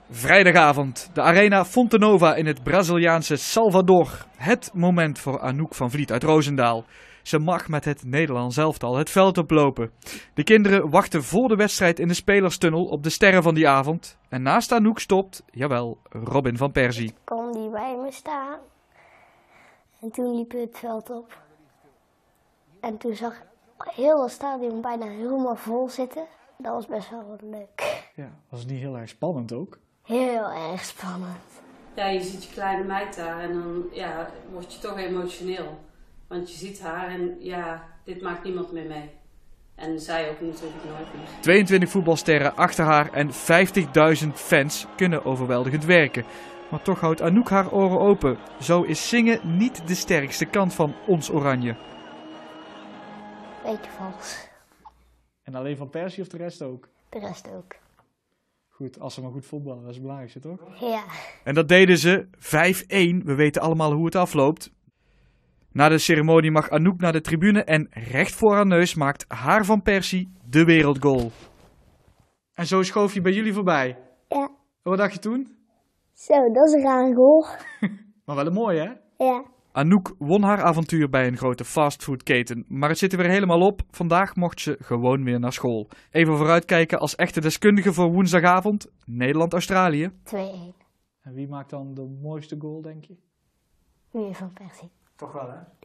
Vrijdagavond, de Arena Fonte Nova in het Braziliaanse Salvador. Het moment voor Anouk van Vliet uit Roosendaal. Ze mag met het Nederlands elftal het veld oplopen. De kinderen wachten voor de wedstrijd in de spelerstunnel op de sterren van die avond. En naast Anouk stopt, jawel, Robin van Persie. Kon die bij me staan. En toen liep het veld op. En toen zag ik heel het stadion bijna helemaal vol zitten. Dat was best wel wat leuk. Ja, was het niet heel erg spannend ook? Heel erg spannend. Ja, je ziet je kleine meid daar en dan word je toch emotioneel. Want je ziet haar en dit maakt niemand meer mee. En zij ook natuurlijk nooit meer. 22 voetbalsterren achter haar en 50.000 fans kunnen overweldigend werken. Maar toch houdt Anouk haar oren open. Zo is zingen niet de sterkste kant van ons Oranje. Beetje vals. En alleen van Persie of de rest ook? De rest ook. Goed, als ze maar goed voetballen, dat is het belangrijkste toch? Ja. En dat deden ze 5-1. We weten allemaal hoe het afloopt. Na de ceremonie mag Anouk naar de tribune en recht voor haar neus maakt haar Van Persie de wereldgoal. En zo schoof je bij jullie voorbij. Ja. En wat dacht je toen? Zo, dat is een raar goal. Maar wel een mooie, hè? Ja. Anouk won haar avontuur bij een grote fastfoodketen, maar het zit er weer helemaal op. Vandaag mocht ze gewoon weer naar school. Even vooruitkijken als echte deskundige voor woensdagavond, Nederland-Australië. 2-1. En wie maakt dan de mooiste goal, denk je? Weer Van Persie. Toch wel, hè?